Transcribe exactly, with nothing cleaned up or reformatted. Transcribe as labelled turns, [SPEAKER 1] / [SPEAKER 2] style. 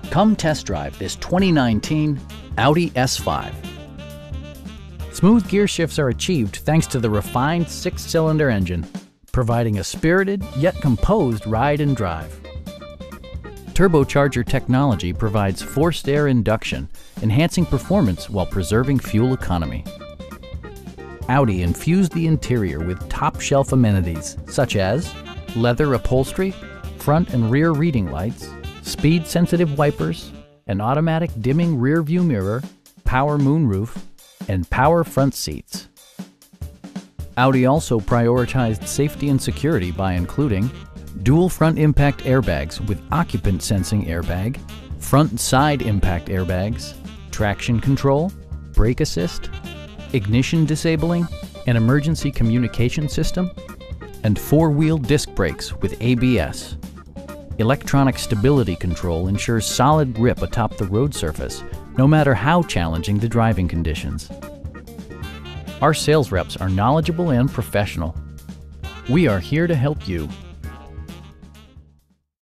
[SPEAKER 1] Come test drive this twenty nineteen Audi S five. Smooth gear shifts are achieved thanks to the refined six-cylinder engine, providing a spirited yet composed ride and drive. Turbocharger technology provides forced air induction, enhancing performance while preserving fuel economy. Audi infused the interior with top-shelf amenities such as leather upholstery, front and rear reading lights, speed-sensitive wipers, an automatic dimming rear-view mirror, power moonroof, and power front seats. Audi also prioritized safety and security by including dual front impact airbags with occupant sensing airbag, front and side impact airbags, traction control, brake assist, ignition disabling, an emergency communication system, and four-wheel disc brakes with A B S. Electronic stability control ensures solid grip atop the road surface, no matter how challenging the driving conditions. Our sales reps are knowledgeable and professional. We are here to help you.